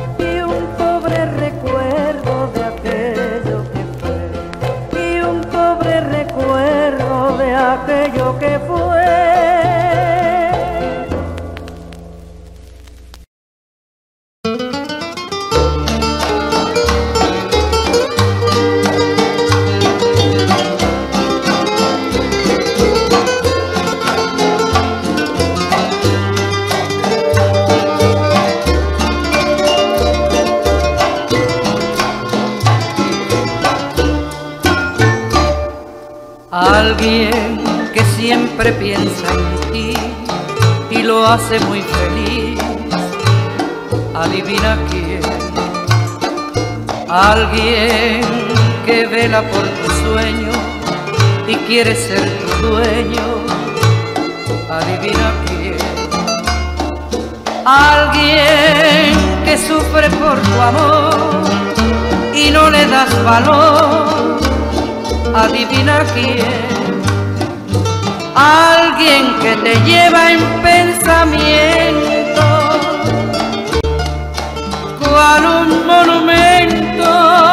Recuerdo de aquello que fue y un pobre recuerdo de aquello que fue. Alguien que siempre piensa en ti y lo hace muy feliz, adivina quién. Alguien que vela por tu sueño y quiere ser tu dueño, adivina quién. Alguien que sufre por tu amor y no le das valor, adivina quién. Alguien que te lleva en pensamiento cual un monumento,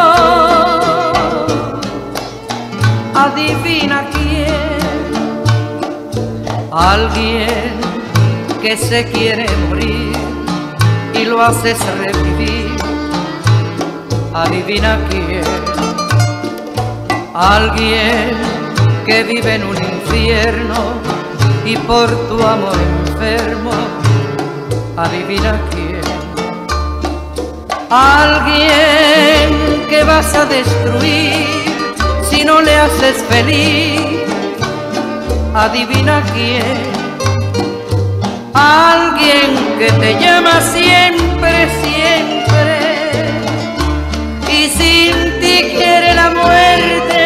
adivina quién. Alguien que se quiere morir y lo haces revivir, adivina quién. Alguien que vive en un infierno y por tu amor enfermo, adivina quién. Alguien que vas a destruir si no le haces feliz, adivina quién. Alguien que te llama siempre, siempre y sin ti quiere la muerte,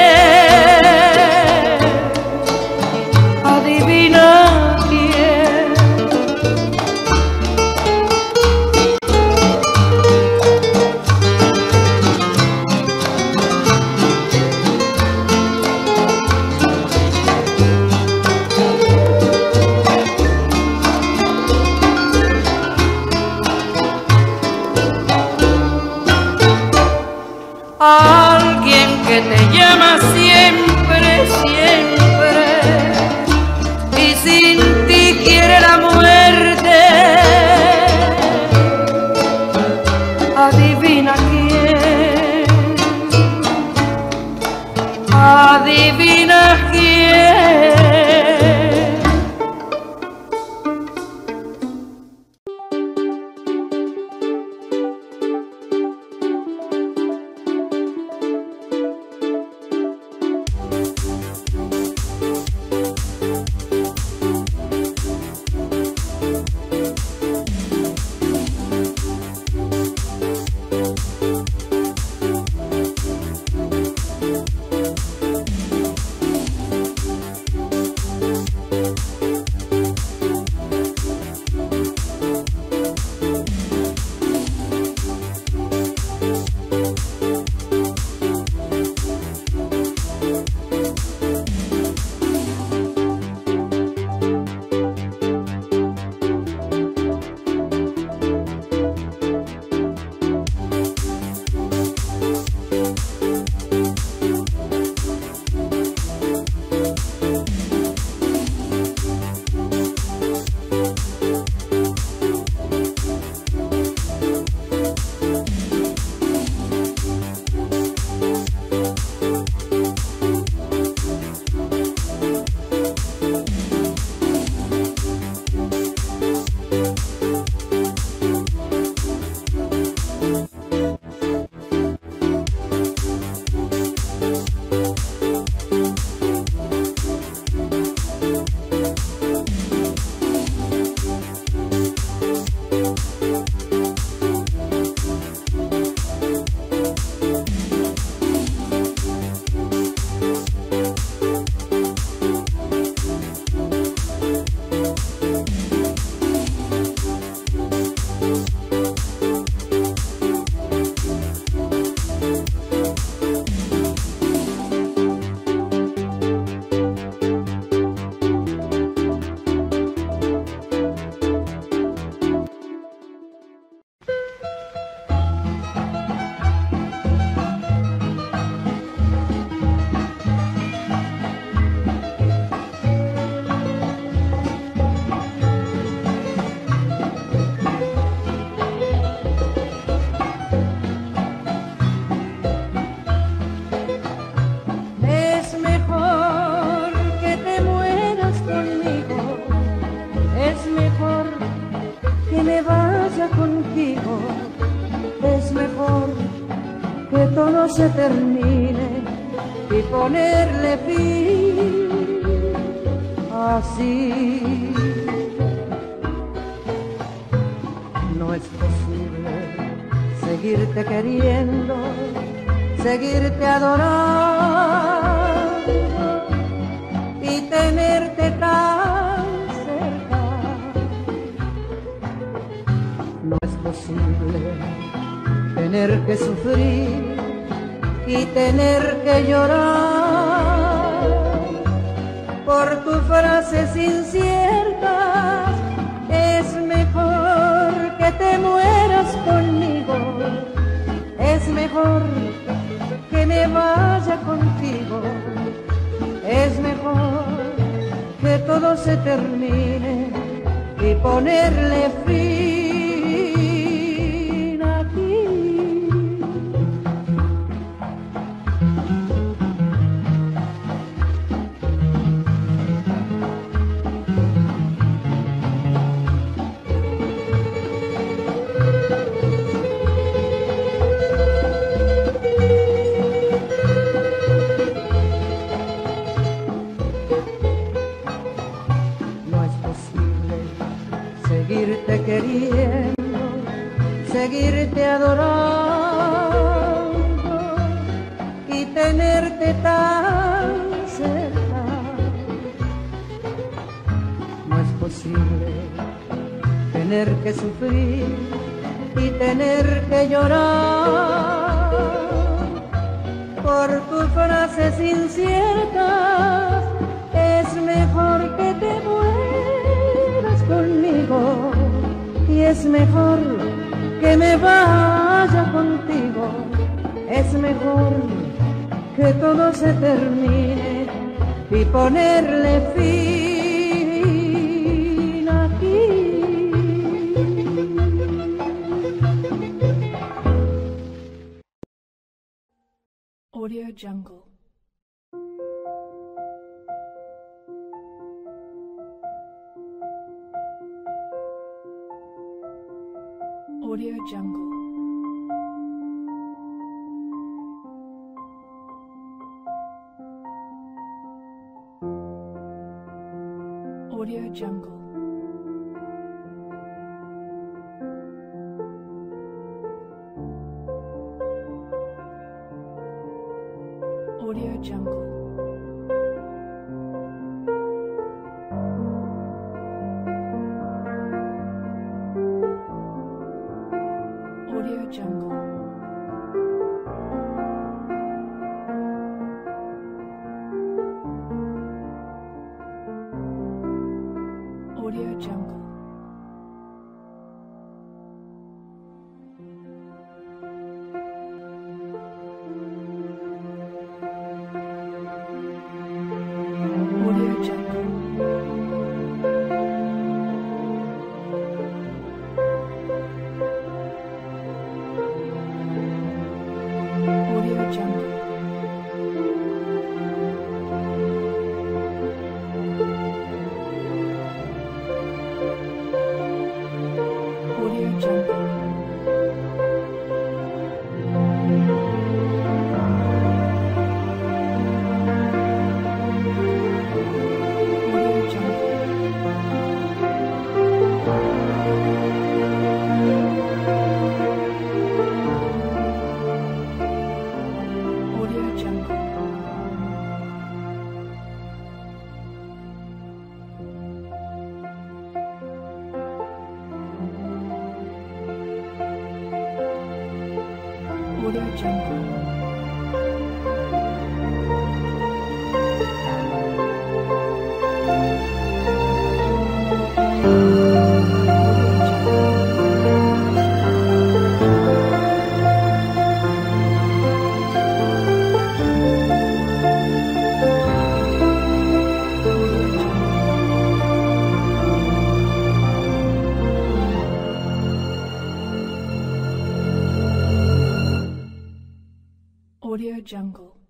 adivina quién. todo se termine y ponerle fin así. No es posible seguirte queriendo, seguirte adorando y tenerte tan cerca. No es posible tener que sufrir y tener que llorar por tus frases inciertas. Es mejor que te mueras conmigo, es mejor que me vaya contigo, es mejor que todo se termine y ponerle fin aquí. Seguirte queriendo, seguirte adorando y tenerte tan cerca. No es posible tener que sufrir y tener que llorar por tus frases inciertas. Es mejor que te mueras conmigo y es mejor que me vaya contigo, es mejor que todo se termine y ponerle fin aquí. Audio Jungle. Audio Jungle. Audio Jungle. Audio Jungle. Audio Jungle. Audio Jungle. Audio Jungle. Audio Jungle. Audio Jungle. Audio Jungle. Audio Jungle. Audio Jungle.